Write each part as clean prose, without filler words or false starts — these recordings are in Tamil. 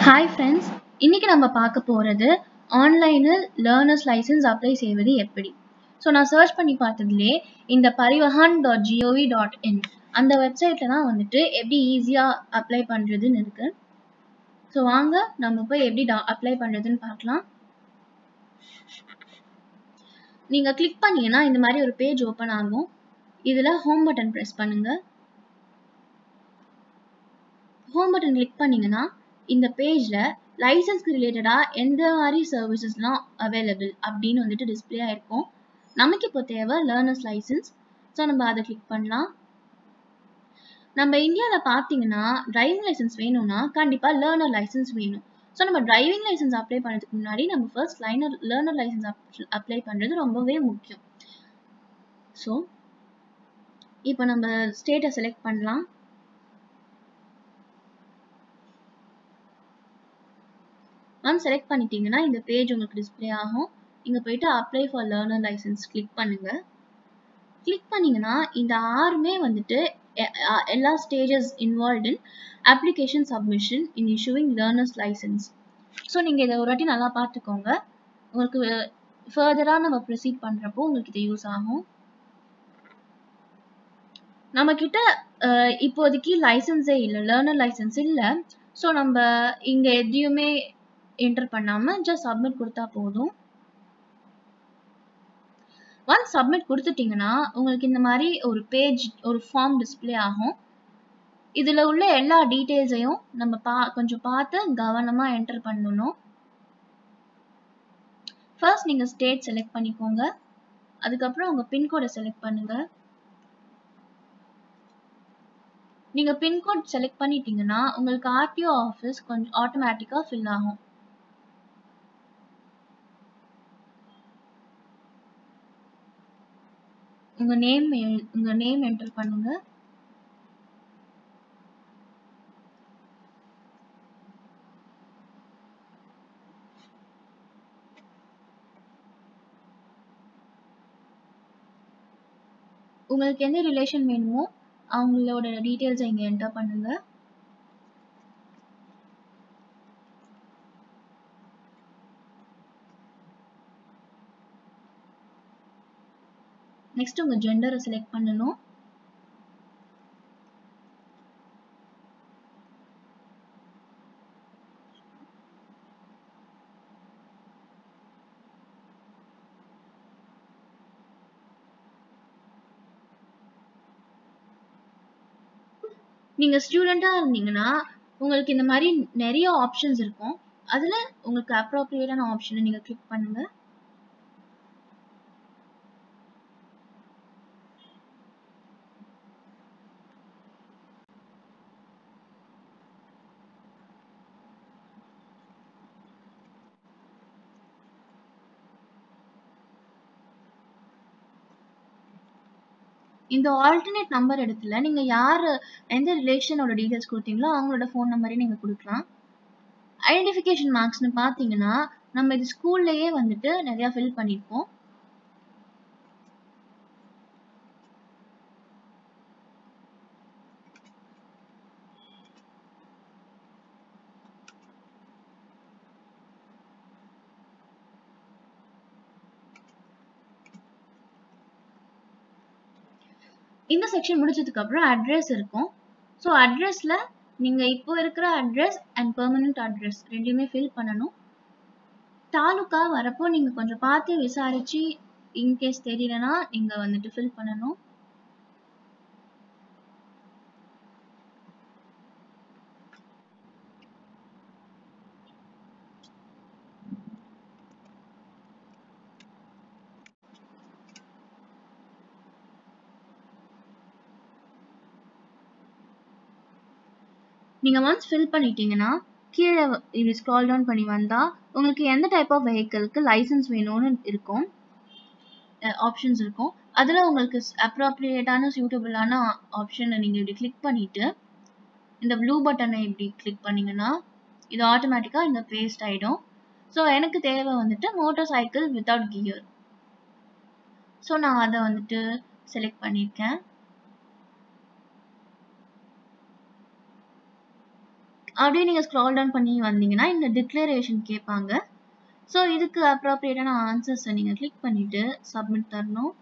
ஹாய் ஃப்ரெண்ட்ஸ், இன்னைக்கு நம்ம பார்க்க போகிறது ஆன்லைனில் லேர்னர்ஸ் லைசன்ஸ் அப்ளை செய்வது எப்படி. ஸோ நான் சர்ச் பண்ணி பார்த்ததுலே இந்த parivahan.gov.in அந்த வெப்சைட்டில் தான் வந்துட்டு எப்படி ஈஸியாக அப்ளை பண்ணுறதுன்னு இருக்கு. ஸோ வாங்க நம்ம போய் எப்படி அப்ளை பண்ணுறதுன்னு பார்க்கலாம். நீங்கள் கிளிக் பண்ணீங்கன்னா இந்த மாதிரி ஒரு பேஜ் ஓப்பன் ஆகும். இதில் ஹோம் பட்டன் ப்ரெஸ் பண்ணுங்க. ஹோம் பட்டன் கிளிக் பண்ணீங்கன்னா இந்த பேஜில் லைசன்ஸ்க்கு ரிலேட்டடாக எந்த மாதிரி சர்வீசஸ்லாம் அவைலபிள் அப்படின்னு வந்துட்டு டிஸ்பிளே ஆயிருக்கும். நமக்கு இப்போ தேவை லேர்னர்ஸ் லைசன்ஸ். ஸோ நம்ம அதை கிளிக் பண்ணலாம். நம்ம இந்தியாவில் பார்த்தீங்கன்னா டிரைவிங் லைசன்ஸ் வேணும்னா கண்டிப்பாக லேர்னர் லைசன்ஸ் வேணும். ஸோ நம்ம டிரைவிங் லைசன்ஸ் அப்ளை பண்ணுறதுக்கு முன்னாடி நம்ம ஃபர்ஸ்ட் லேர்னர் லைசன்ஸ் அப்ளை பண்ணுறது ரொம்பவே முக்கியம். ஸோ இப்போ நம்ம ஸ்டேட்டை செலக்ட் பண்ணலாம். ஒன்ஸ் செலக்ட் பண்ணிட்டீங்கன்னா இந்த பேஜ் உங்களுக்கு டிஸ்பிளே ஆகும். இங்கே போயிட்டு apply for learner licence click பண்ணுங்க. கிளிக் பண்ணீங்கன்னா இந்த ஆறுமே வந்துட்டு எல்லா stages involve in application submission in issuing learners licence. So நீங்கள் இதை ஒரு வாட்டி நல்லா பார்த்துக்கோங்க. உங்களுக்கு ஃபர்தராக நம்ம ப்ரொசீட் பண்ணுறப்போ உங்களுக்கு இது யூஸ் ஆகும். நம்மக்கிட்ட இப்போதைக்கு லைசன்ஸே இல்லை, லேர்னர் லைசன்ஸ் இல்லை. ஸோ நம்ம இங்கே எதையுமே என்டர் பண்ணாம ஜஸ்ட் சப்மிட் கொடுத்தா போதும். ஒன்ஸ் சப்மிட் கொடுத்துட்டீங்கன்னா உங்களுக்கு இந்த மாதிரி ஒரு பேஜ், ஒரு ஃபார்ம் டிஸ்பிளே ஆகும். இதுல உள்ள எல்லா டீடைல்ஸையும் நம்ம கொஞ்சம் பார்த்து கவனமா என்டர் பண்ணணும். ஃபர்ஸ்ட் நீங்க ஸ்டேட் செலக்ட் பண்ணிக்கோங்க. அதுக்கப்புறம் உங்க பின்கோடை செலக்ட் பண்ணுங்க. நீங்க பின்கோட் செலக்ட் பண்ணிட்டீங்கன்னா உங்களுக்கு ஆர்டிஓ ஆஃபீஸ் கொஞ்சம் ஆட்டோமேட்டிக்கா ஃபில் ஆகும். உங்க நேம் என்டர் பண்ணுங்க. உங்களுக்கு எந்த ரிலேஷன் வேணுமோ அவங்களோட டீடைல்ஸ் இங்க என்டர் பண்ணுங்க. நெக்ஸ்ட் உங்க ஜெண்டரை செலக்ட் பண்ணணும். நீங்க ஸ்டூடெண்டா இருந்தீங்கன்னா உங்களுக்கு இந்த மாதிரி நிறைய ஆப்ஷன்ஸ் இருக்கும். அதுல உங்களுக்கு அப்ரோப்ரியேட்டான ஆப்ஷனை நீங்க கிளிக் பண்ணுங்க. இந்த ஆல்டர்னேட் நம்பர் இடத்துல நீங்க யாரு எந்த ரிலேஷனோட டீடைல்ஸ் கொடுத்தீங்களோ அவங்களோட ஃபோன் நம்பரையும் நீங்க கொடுக்கலாம். ஐடென்டிஃபிகேஷன் மார்க்ஸ்னு பார்த்தீங்கன்னா நம்ம இது ஸ்கூல்லையே வந்துட்டு நிறைய ஃபில் பண்ணியிருப்போம். இந்த செக்ஷன் முடிச்சதுக்கு அப்புறம் அட்ரஸ் இருக்கும். ஸோ அட்ரஸ்ல நீங்க இப்போ இருக்கிற அட்ரஸ் அண்ட் பெர்மனன்ட் அட்ரஸ் ரெண்டுமே ஃபில் பண்ணணும். தாலுக்கா வரப்போ நீங்க கொஞ்சம் பார்த்து விசாரிச்சு இன்கேஸ் தெரியலனா நீங்க வந்துட்டு ஃபில் பண்ணணும். நீங்க ஒன்ஸ் ஃபில் பண்ணிட்டீங்கன்னா கீழே இது ஸ்க்ரால் டவுன் பண்ணி வந்தா உங்களுக்கு எந்த டைப் ஆஃப் வெஹிக்கிளுக்கு லைசன்ஸ் வேணும்னு இருக்கும், ஆப்ஷன்ஸ் இருக்கும். அதுல உங்களுக்கு அப்ரோப்ரியேட்டான சூட்டபிளான ஆப்ஷனை நீங்க இப்படி கிளிக் பண்ணிட்டு இந்த ப்ளூ பட்டனை இப்படி கிளிக் பண்ணீங்கன்னா இது ஆட்டோமேட்டிக்கா இங்க பேஸ்ட் ஆயிடும். ஸோ எனக்கு தேவை வந்துட்டு motorcycle without gear. So நான் அதை வந்துட்டு செலக்ட் பண்ணியிருக்கேன். அப்படியே நீங்கள் ஸ்க்ரால் டவுன் பண்ணி வந்தீங்கன்னா இந்த டிக்ளரேஷன் கேட்பாங்க. ஸோ இதுக்கு அப்ராப்ரியேட்டான ஆன்சர்ஸை நீங்கள் கிளிக் பண்ணிவிட்டு சப்மிட் தரணும்.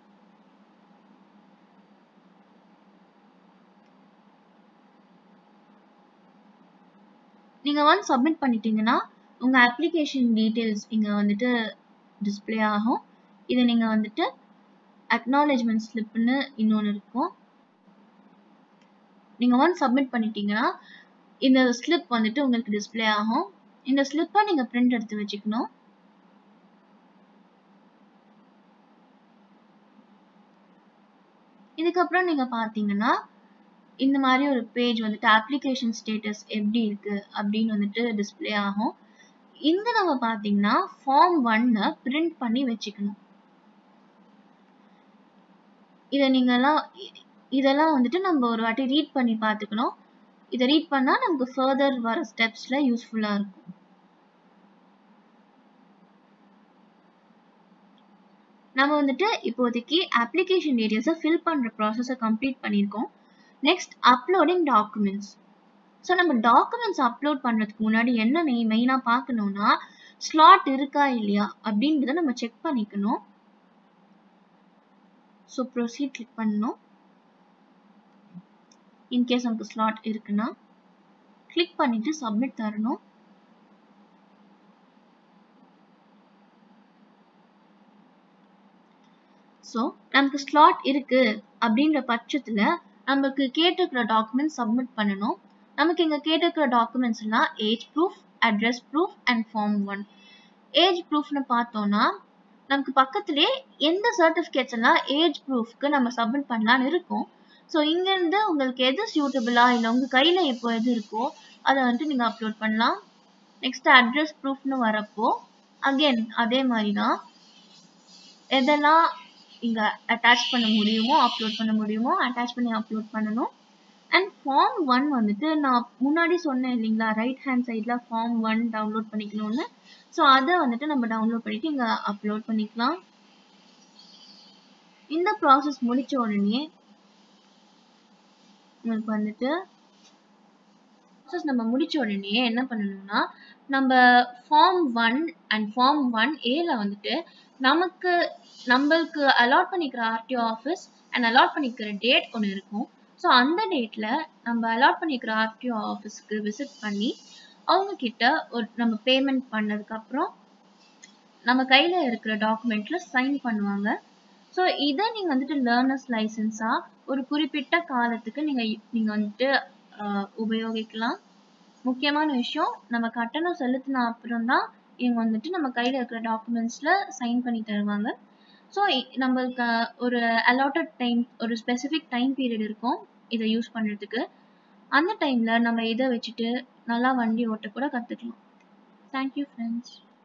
நீங்கள் ஒன்ஸ் சப்மிட் பண்ணிட்டீங்கன்னா உங்கள் அப்ளிகேஷன் டீட்டெயில்ஸ் இங்கே வந்துட்டு டிஸ்பிளே ஆகும். இதை நீங்கள் வந்துட்டு அக்னாலேஜ்மெண்ட் ஸ்லிப்னு இன்னொன்று இருக்கும். நீங்கள் ஒன்ஸ் சப்மிட் பண்ணிட்டீங்கன்னா இந்த ஸ்லிப் வந்துட்டு உங்களுக்கு டிஸ்பிளே ஆகும். இந்த ஸ்லிப்பை நீங்கள் பிரிண்ட் எடுத்து வச்சுக்கணும். இதுக்கப்புறம் நீங்கள் பார்த்தீங்கன்னா இந்த மாதிரி ஒரு பேஜ் வந்துட்டு அப்ளிகேஷன் ஸ்டேட்டஸ் எப்படி இருக்கு அப்படின்னு வந்துட்டு டிஸ்பிளே ஆகும். இங்க நம்ம பார்த்தீங்கன்னா ஃபார்ம் 1 பிரிண்ட் பண்ணி வச்சுக்கணும். இதெல்லாம் வந்துட்டு நம்ம ஒரு வாட்டி ரீட் பண்ணி பார்த்துக்கணும். இதை ரீட் பண்ணா நமக்கு ஃபர்தர் வர ஸ்டெப்ஸ்ல யூஸ்ஃபுல்லா இருக்கும். நம்ம வந்துட்டு இப்போதைக்கு அப்ளிகேஷன் டீடைல்ஸை ஃபில் பண்ற ப்ராசஸை கம்ப்ளீட் பண்ணியிருக்கோம். Next uploading documents. ஸோ நம்ம டாக்குமெண்ட்ஸ் அப்லோட் பண்ணுறதுக்கு முன்னாடி என்ன மெயினாக பார்க்கணும்னா ஸ்லாட் இருக்கா இல்லையா அப்படின்றத நம்ம செக் பண்ணிக்கணும். ஸோ ப்ரொசீட் கிளிக் பண்ணணும். இன்கேஸ் நமக்கு ஸ்லாட் இருக்குன்னா கிளிக் பண்ணிட்டு சப்மிட் தரணும். ஸோ நமக்கு ஸ்லாட் இருக்கு அப்படின்ற பட்சத்தில் நமக்கு கேட்டிருக்கிற டாக்குமெண்ட் சப்மிட் பண்ணணும். நமக்கு இங்கே கேட்டிருக்கிற டாக்குமெண்ட்ஸ்லாம் age proof, address proof and form 1. Age ப்ரூஃப்னு பார்த்தோம்னா நமக்கு பக்கத்துலேயே எந்த சர்டிஃபிகேட்ஸ் எல்லாம் ஏஜ் ப்ரூஃப்க்கு நம்ம சப்மிட் பண்ணலான்னு இருக்கும். ஸோ இங்கேருந்து உங்களுக்கு எது சூட்டபிளா இல்லை உங்கள் கையில் எப்போ எது இருக்கோ அதை வந்துட்டு நீங்கள் அப்லோட் பண்ணலாம். நெக்ஸ்ட் அட்ரஸ் ப்ரூஃப்னு வரப்போ அகெயின் அதே மாதிரி தான் எதெல்லாம் இங்கே அட்டாச் பண்ண முடியுமோ அப்லோட் பண்ண முடியுமோ அட்டாச் பண்ணி அப்லோட் பண்ணணும். அண்ட் ஃபார்ம் 1 வந்துட்டு நான் முன்னாடி சொன்னேன் இல்லைங்களா, ரைட் ஹேண்ட் சைடில் ஃபார்ம் 1 டவுன்லோட் பண்ணிக்கணும்னு. ஸோ அதை வந்துட்டு நம்ம டவுன்லோட் பண்ணிட்டு இங்கே அப்லோட் பண்ணிக்கலாம். இந்த ப்ராசஸ் முடிச்ச உடனே உங்களுக்கு வந்துட்டு ப்ராசஸ் நம்ம முடிச்ச உடனே என்ன பண்ணணும்னா நம்ம ஃபார்ம் 1 அண்ட் ஃபார்ம் 1A வந்துட்டு நம்மளுக்கு அலாட் பண்ணிக்கிற ஆர்டிஓ ஆஃபீஸ் அண்ட் அலாட் பண்ணிக்கிற டேட் ஒன்று இருக்கும். ஸோ அந்த டேட்டில் நம்ம அலாட் பண்ணிக்கிற ஆர்டிஓ ஆஃபீஸ்க்கு விசிட் பண்ணி அவங்க கிட்ட நம்ம பேமெண்ட் பண்ணதுக்கப்புறம் நம்ம கையில் இருக்கிற டாக்குமெண்ட்டில் சைன் பண்ணுவாங்க. ஸோ இதை நீங்கள் வந்துட்டு லேர்னர்ஸ் லைசன்ஸாக ஒரு குறிப்பிட்ட காலத்துக்கு நீங்கள் வந்துட்டு உபயோகிக்கலாம். முக்கியமான விஷயம், நம்ம கட்டணம் செலுத்தின அப்புறம் தான் இவங்க வந்துட்டு நம்ம கையில் இருக்கிற டாக்குமெண்ட்ஸில் சைன் பண்ணி தருவாங்க. ஸோ நம்மளுக்கு ஒரு அலாட்டட் டைம், ஒரு ஸ்பெசிஃபிக் டைம் பீரியட் இருக்கும் இதை யூஸ் பண்ணுறதுக்கு. அந்த டைமில் நம்ம இதை வச்சுட்டு நல்லா வண்டி ஓட்ட கூட கற்றுக்கலாம். Thank you friends.